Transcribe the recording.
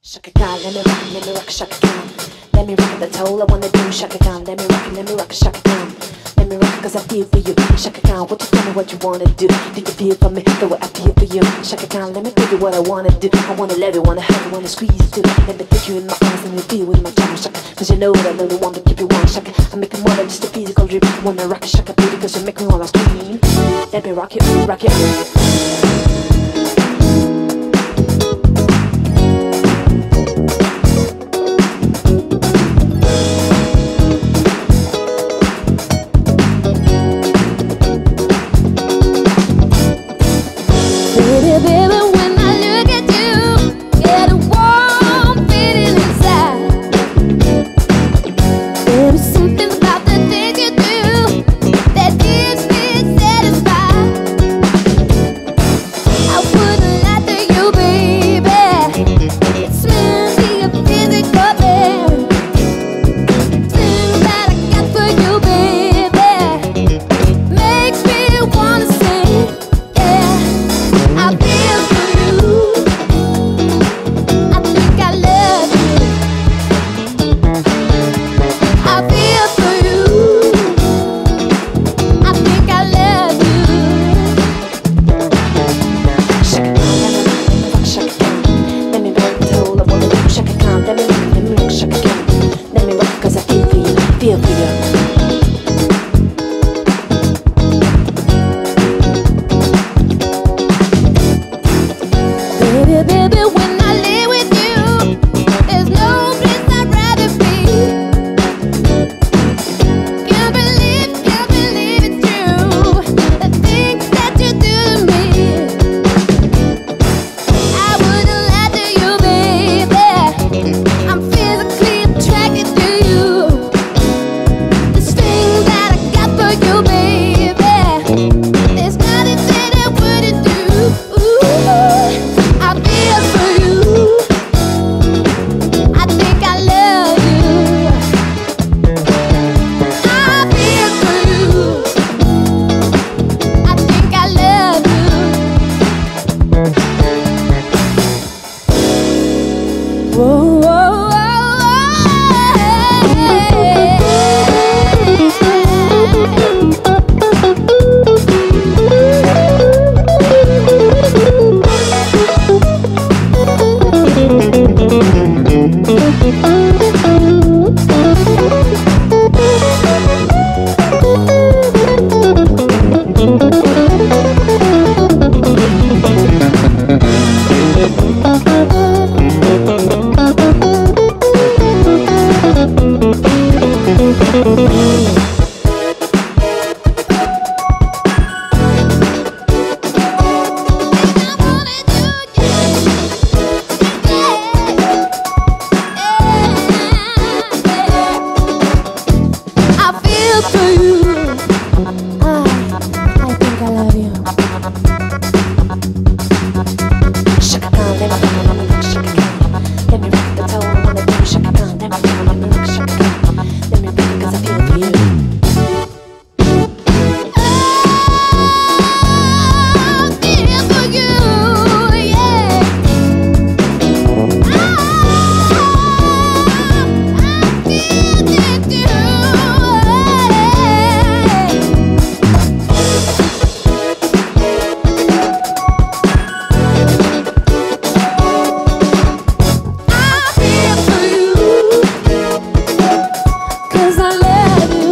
Shaka Khan, let me rock, Shaka Khan. Let me rock, that's all I wanna do, Shaka Khan. Let me rock, Shaka Khan. Let me rock, cause I feel for you, Shaka Khan. What you tell me what you wanna do? Do you feel for me the way I feel for you? Shaka Khan, let me tell you what I wanna do. I wanna love you, wanna hug you, wanna squeeze you too. Let me take you in my arms and you feel with my tongue, Shaka. Cause you know that I really want to keep you warm, Shaka. I make it more than just a physical dream. Wanna rock, Shaka, baby, cause you make me wanna scream. Let me rock you, rock you. I love you.